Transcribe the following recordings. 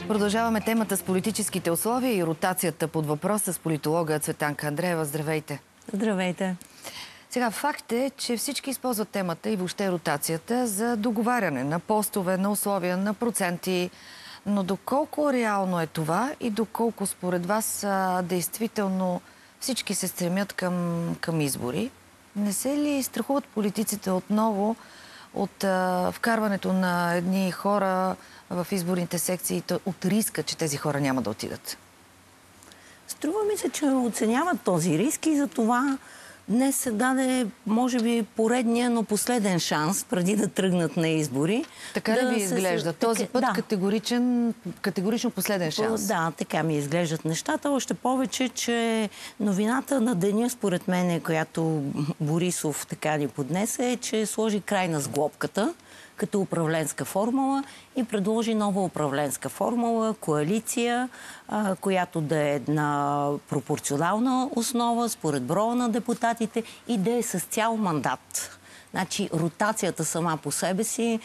Продължаваме темата с политическите условия и ротацията под въпрос с политолога Цветанка Андреева. Здравейте! Здравейте! Сега, факт е, че всички използват темата и въобще ротацията за договаряне на постове, на условия, на проценти. Но доколко реално е това и доколко според вас действително всички се стремят към избори? Не се ли страхуват политиците отново от вкарването на едни хора в изборните секции, от риска, че тези хора няма да отидат? Струва ми се, че оценяват този риск и за това днес се даде, може би, поредния, но последен шанс, преди да тръгнат на избори. Така ли ви изглежда? Този път категорично последен шанс? Да, така ми изглеждат нещата. Още повече, че новината на деня, според мен, която Борисов така ни поднесе, е, че сложи край на сглобката като управленска формула и предложи нова управленска формула, коалиция, която да е на пропорционална основа, според броя на депутатите и да е с цял мандат. Значи ротацията сама по себе си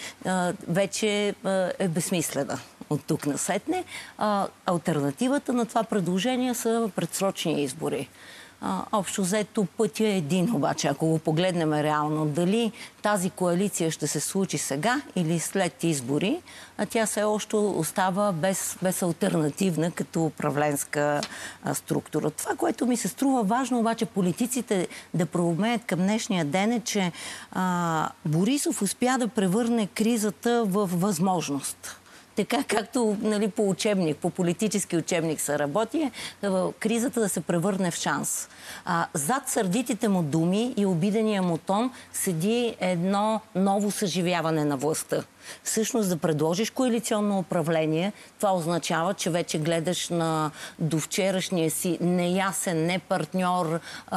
вече е безсмислена от тук насетне. Алтернативата на това предложение са предсрочни избори. Общо взето пътя е един, обаче, ако го погледнем реално, дали тази коалиция ще се случи сега или след избори, тя все още остава без алтернативна като управленска структура. Това, което ми се струва важно, обаче, политиците да проумеят към днешния ден е, че Борисов успя да превърне кризата в възможност. Така както по учебник, по политически учебник се работи, кризата да се превърне в шанс. Зад сърдитите му думи и обидения му тон седи едно ново съживяване на властта. Всъщност да предложиш коалиционно управление, това означава, че вече гледаш до вчерашния си неясен, не партньор,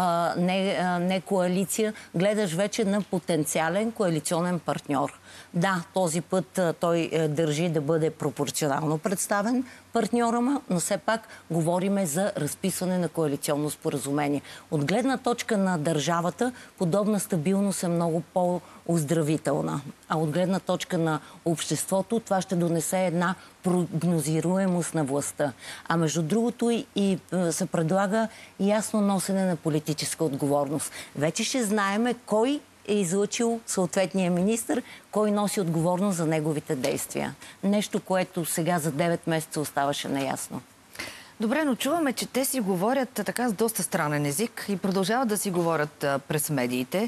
не коалиция, гледаш вече на потенциален коалиционен партньор. Да, този път той държи да бъде пропорционално представен партньора му, но все пак говориме за разписване на коалиционно споразумение. От гледна точка на държавата, подобна стабилност е много по-оздравителна. А от гледна точка на обществото, това ще донесе една прогнозируемост на властта. А между другото и се предлага ясно носене на политическа отговорност. Вече ще знаеме кой е излъчил съответния министър, кой носи отговорност за неговите действия. Нещо, което сега за 9 месеца оставаше неясно. Добре, но чуваме, че те си говорят така с доста странен език и продължават да си говорят през медиите.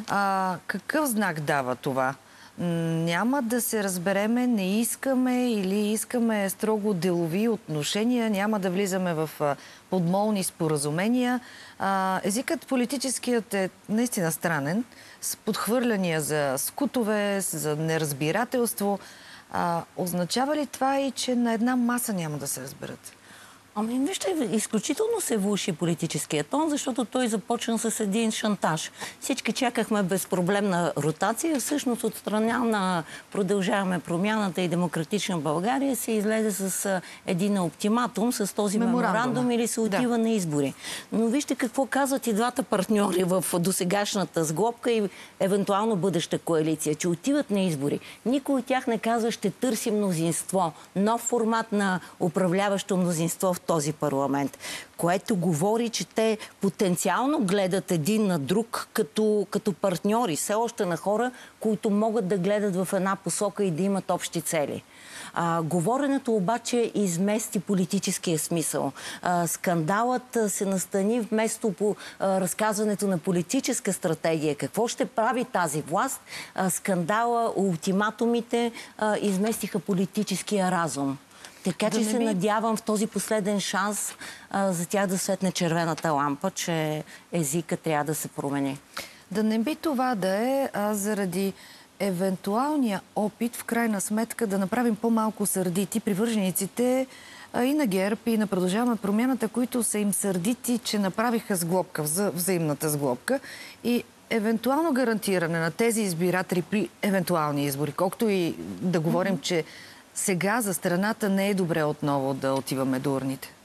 Какъв знак дава това? Няма да се разбереме, не искаме или искаме строго делови отношения, няма да влизаме в подмолни споразумения. Езикът политическият е наистина странен, с подхвърляния за скутове, за неразбирателство. Означава ли това и, че на една маса няма да се разберат? Вижте, изключително се влоши политическия тон, защото той започна с един шантаж. Всички чакахме безпроблемна ротация. Всъщност от страна на Продължаваме промяната и Демократична България се излезе с един оптиматум, с този меморандум или се отива на избори. Но вижте какво казват и двата партньори в досегашната сглобка и евентуално бъдеща коалиция, че отиват на избори. Никой от тях не казва, ще търси мнозинство, нов формат на управляващо мнозинство в този парламент, което говори, че те потенциално гледат един на друг като партньори, все още на хора, които могат да гледат в една посока и да имат общи цели. Говоренето обаче измести политическия смисъл. Скандалът се настани вместо по разказването на политическа стратегия. Какво ще прави тази власт? Скандала, ултиматумите изместиха политическия разум. Така че се надявам в този последен шанс за тях да светне червената лампа, че езика трябва да се промени. Да не би това да е заради евентуалния опит, в крайна сметка, да направим по-малко сърдити привържениците и на ГЕРБ, и на Продължаваме промяната, които са им сърдити, че направиха сглобка, взаимната сглобка и евентуално гарантиране на тези избиратели при евентуални избори, колкото и да говорим, че сега за страната не е добре отново да отиваме до урните.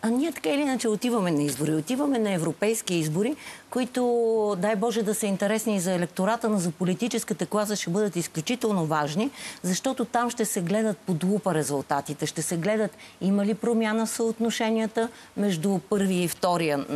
А ние така или иначе отиваме на избори. Отиваме на европейски избори, които, дай Боже, да са интересни и за електората, но за политическата класа ще бъдат изключително важни, защото там ще се гледат под лупа резултатите. Ще се гледат има ли промяна в съотношенията между първия и втория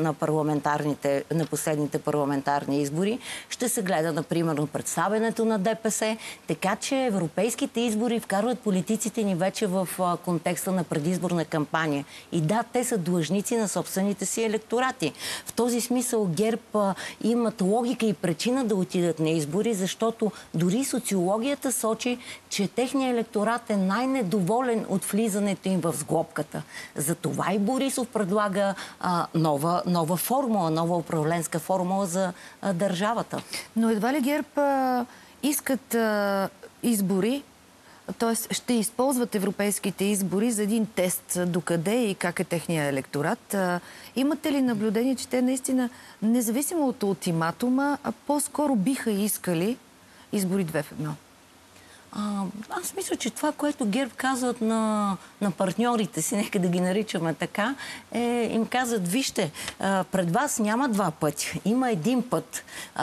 на последните парламентарни избори. Ще се гледа, например, представянето на ДПС. Така че европейските избори вкарват политиците ни вече в контекста на предизборна кампания. И да, те са длъжници на собствените си електорати. В този смисъл ГЕРБ имат логика и причина да отидат на избори, защото дори социологията сочи, че техният електорат е най-недоволен от влизането им в сглобката. Затова и Борисов предлага нова формула, нова управленска формула за държавата. Но едва ли ГЕРБ искат избори, т.е. ще използват европейските избори за един тест докъде и как е техния електорат. Имате ли наблюдение, че те наистина, независимо от ултиматума, по-скоро биха искали избори 2 в 1? Аз мисля, че това, което ГЕРБ казват на партньорите си, нека да ги наричаме така, им казват, вижте, пред вас няма 2 пъти, има един път.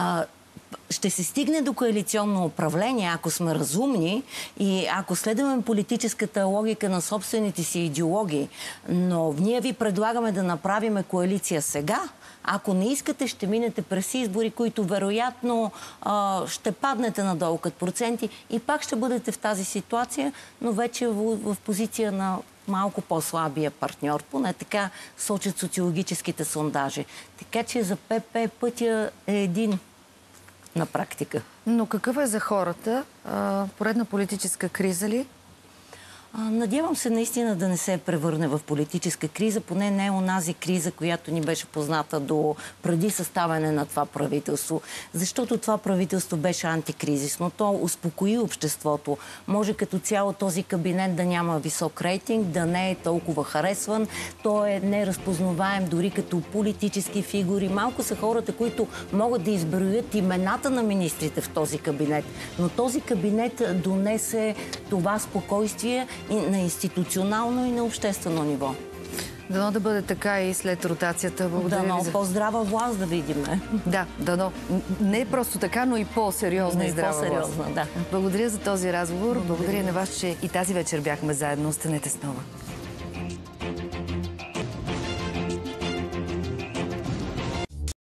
Ще се стигне до коалиционно управление, ако сме разумни и ако следваме политическата логика на собствените си идеологии. Но ние ви предлагаме да направим коалиция сега. Ако не искате, ще минете през избори, които вероятно ще паднете надолу като проценти и пак ще бъдете в тази ситуация, но вече в позиция на малко по-слабия партньор. Поне така сочат социологическите сондажи. Така че за ПП пътя е един на практика. Но какъв е за хората? Поредна политическа криза ли? Надявам се наистина да не се превърне в политическа криза, поне не е онази криза, която ни беше позната преди съставяне на това правителство. Защото това правителство беше антикризисно. То успокои обществото. Може като цяло този кабинет да няма висок рейтинг, да не е толкова харесван. Той е неразпознаваем дори като политически фигури. Малко са хората, които могат да изброят имената на министрите в този кабинет. Но този кабинет донесе това спокойствие и на институционално и на обществено ниво. Дано да бъде така и след ротацията. Благодаря ви. Дано по-здрава власт да видим. Да, дано. Не е просто така, но и по-сериозна и здрава власт. Да. Благодаря за този разговор. Благодаря на вас, че и тази вечер бяхме заедно. Останете с нова.